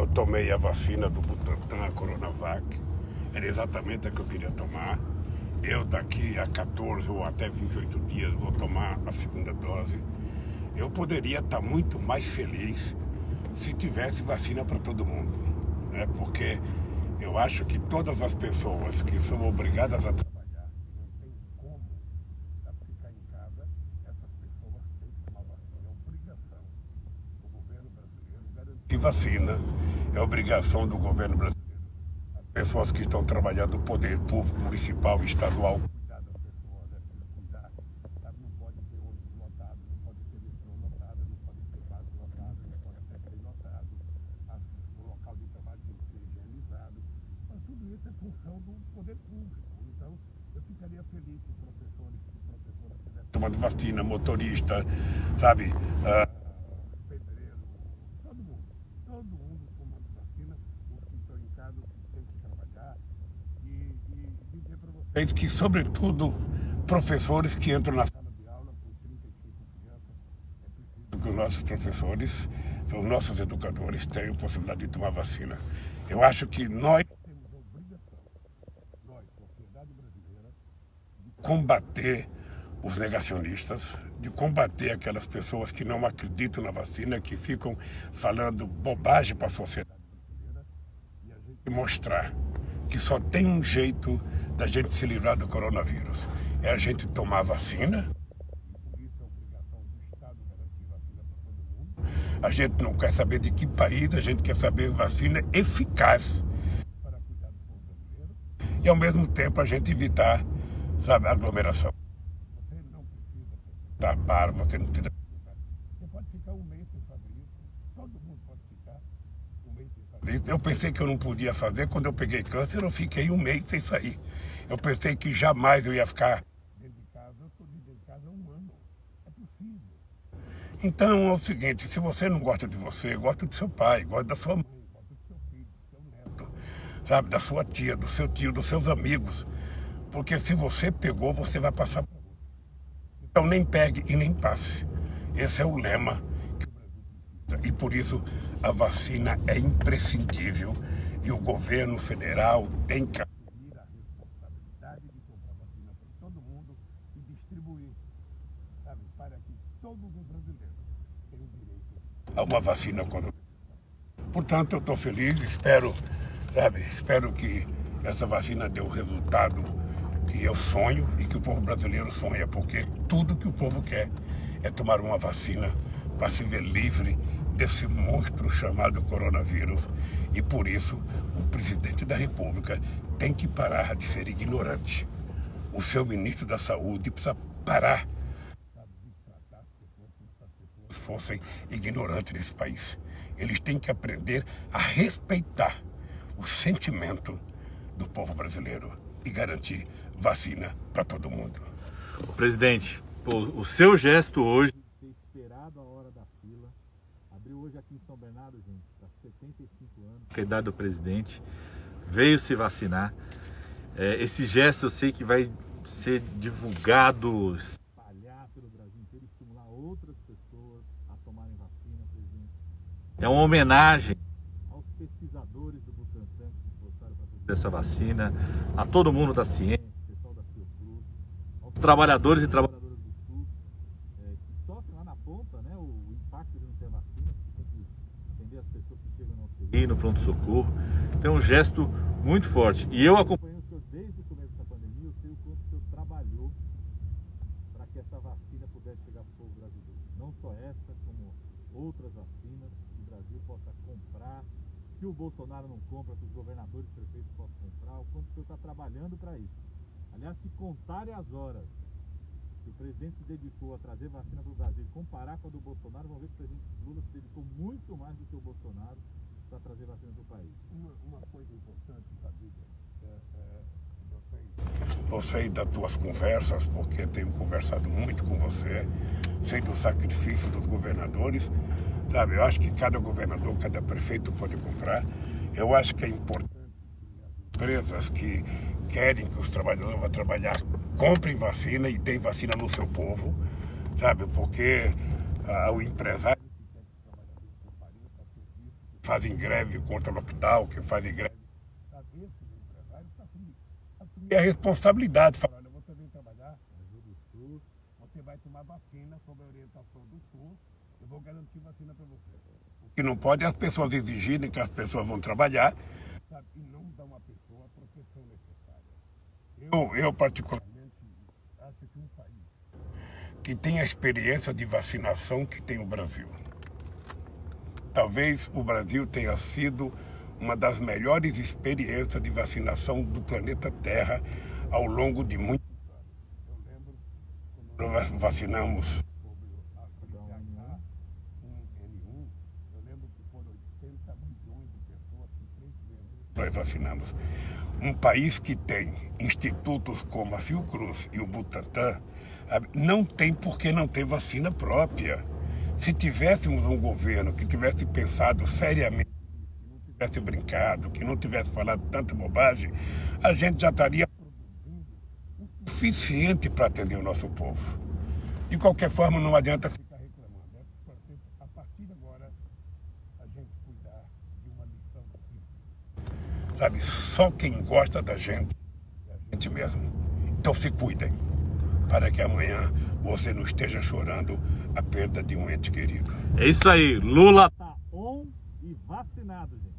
eu tomei a vacina do Butantan, a Coronavac. Era exatamente a que eu queria tomar. Eu daqui a 14 ou até 28 dias vou tomar a segunda dose. Eu poderia estar muito mais feliz se tivesse vacina para todo mundo, né? Porque eu acho que todas as pessoas que são obrigadas a trabalhar e não tem como ficar em casa, essas pessoas têm que tomar vacina. É obrigação do governo brasileiro garantir vacina. É obrigação do governo brasileiro. As pessoas que estão trabalhando no poder público, municipal, estadual, cuidar das pessoas, é preciso cuidar. Sabe? Não pode ter ônibus lotado, não pode ter metrô lotado, não pode ter base lotado, não pode ter trem lotado. O local de trabalho tem que ser higienizado. Mas tudo isso é função do poder público. Então, eu ficaria feliz se professores e professoras tivessem tomando vacina, motorista, sabe? Pedreiro, todo mundo tomando vacina, os que estão em casa, os que têm que trabalhar. E dizer para vocês que, sobretudo, professores que entram na sala de aula com 35 crianças, é preciso que os nossos professores, os nossos educadores tenham possibilidade de tomar vacina. Eu acho que nós temos a obrigação, nós, sociedade brasileira, de combater os negacionistas, de combater aquelas pessoas que não acreditam na vacina, que ficam falando bobagem para a sociedade brasileira, e a gente mostrar que só tem um jeito da gente se livrar do coronavírus. É a gente tomar vacina. Por isso é obrigação do Estado garantir vacina para todo mundo. A gente não quer saber de que país, a gente quer saber vacina eficaz para cuidar do povo brasileiro. E ao mesmo tempo a gente evitar, sabe, aglomeração. Você não precisa tapar, você não precisa. Você pode ficar um mês sem fazer isso. Todo mundo pode ficar um mês sem fazer isso. Eu pensei que eu não podia fazer. Quando eu peguei câncer, eu fiquei um mês sem sair. Eu pensei que jamais eu ia ficar dentro de casa. Eu estou dentro de casa há um ano. É possível. Então é o seguinte, se você não gosta de você, gosta do seu pai, gosta da sua mãe, gosta do seu filho, do seu neto, sabe, da sua tia, do seu tio, dos seus amigos. Porque se você pegou, você vai passar para outro. Então nem pegue e nem passe. Esse é o lema que o Brasil precisa. E por isso a vacina é imprescindível. E o governo federal tem que assumir a responsabilidade de comprar vacina para todo mundo e distribuir, sabe, para que todos os brasileiros tenham direito a uma vacina quando. Portanto, eu estou feliz, espero que essa vacina dê o resultado que eu sonho e que o povo brasileiro sonha, porque tudo que o povo quer é tomar uma vacina para se ver livre desse monstro chamado coronavírus. E por isso o presidente da República tem que parar de ser ignorante. O seu ministro da Saúde precisa parar, sabe, de tratar as pessoas como se as pessoas fossem ignorantes nesse país. Eles têm que aprender a respeitar o sentimento do povo brasileiro e garantir vacina para todo mundo. Presidente, o seu gesto hoje, ter esperado a hora da fila, abriu hoje aqui em São Bernardo, gente, há 75 anos, que é a idade do presidente, veio se vacinar. Esse gesto eu sei que vai ser divulgado, espalhar pelo Brasil inteiro, estimular outras pessoas a tomarem vacina, presidente. É uma homenagem aos pesquisadores do Butantan que se esforçaram para produzir essa vacina, a todo mundo da ciência, pessoal da Fiocruz, aos trabalhadores e trabalhadoras do SUS, que sofrem lá na ponta, né, o impacto de não ter vacina, porque tem que atender as pessoas que chegam no UTI, no pronto-socorro. Então é um gesto muito forte. E eu acompanhei o senhor desde o começo da pandemia, eu sei o quanto o senhor trabalhou para que essa vacina pudesse chegar para o povo brasileiro. Não só essa, como outras vacinas que o Brasil possa comprar, que o Bolsonaro não compra, que os governadores e prefeitos possam comprar, o quanto o senhor está trabalhando para isso. Aliás, se contarem as horas que o presidente se dedicou a trazer vacina para o Brasil e comparar com a do Bolsonaro, vão ver que o presidente Lula se dedicou muito mais do que o Bolsonaro para trazer vacina para o país. Uma coisa importante, Padilha, eu sei das tuas conversas, porque tenho conversado muito com você, sei do sacrifício dos governadores, sabe? Eu acho que cada governador, cada prefeito pode comprar. Eu acho que é importante que as empresas que querem que os trabalhadores vão trabalhar comprem vacina e deem vacina no seu povo, sabe? Porque o empresário que quer que os trabalhadores compareçam a serviço, que fazem greve contra o lockdown, que fazem greve. Esses empresários assumir a responsabilidade. Falar, olha, você vem trabalhar, ajuda o SUS, você vai tomar vacina sob a orientação do SUS, eu vou garantir vacina para você. O que não pode é as pessoas exigirem que as pessoas vão trabalhar, sabe, e não dar uma pessoa a proteção necessária. Eu particularmente acho que um país que tem a experiência de vacinação que tem o Brasil. Talvez o Brasil tenha sido uma das melhores experiências de vacinação do planeta Terra ao longo de muitos anos. Eu lembro quando nós vacinamos sobre a H1N1, eu lembro que foram 80 milhões de pessoas que 3 meses nós vacinamos. Um país que tem institutos como a Fiocruz e o Butantan, não tem por que não ter vacina própria. Se tivéssemos um governo que tivesse pensado seriamente, que não tivesse brincado, que não tivesse falado tanta bobagem, a gente já estaria produzindo o suficiente para atender o nosso povo. De qualquer forma, não adianta ficar reclamando. A partir de agora, a gente cuidar de uma lição simples. Sabe, só quem gosta da gente é a gente mesmo. Então se cuidem, para que amanhã você não esteja chorando a perda de um ente querido. É isso aí, Lula tá on e vacinado, gente.